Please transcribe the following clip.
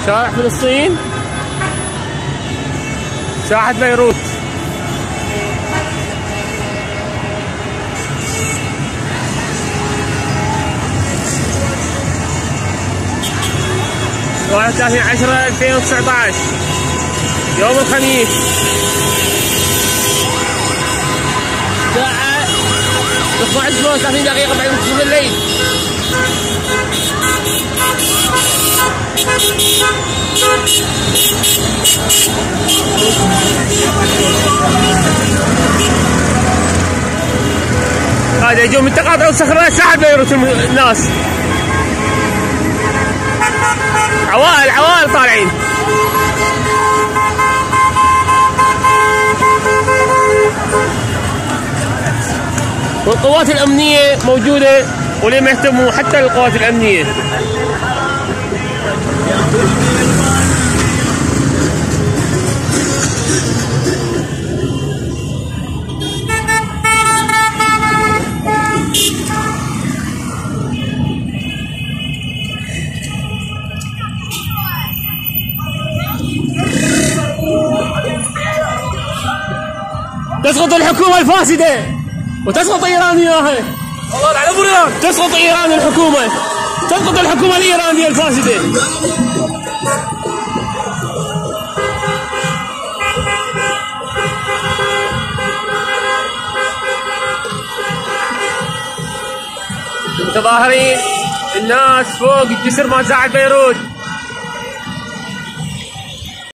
شارع فلسطين، ساحة بيروت. واحد 30/10/2019 يوم الخميس، الساعة 12:30 بعد نصف الليل. هذا يجون من تقاطع الصخرة ساحة بيروت الناس، عوائل طالعين. والقوات الأمنية موجودة ولم يهتموا حتى القوات الأمنية. تسقط الحكومة الفاسدة وتسقط إيران وياها. والله على بريان. تسقط إيران الحكومة، تسقط الحكومة الإيرانية الفاسدة. متظاهرين الناس فوق الجسر مال ساحة بيروت.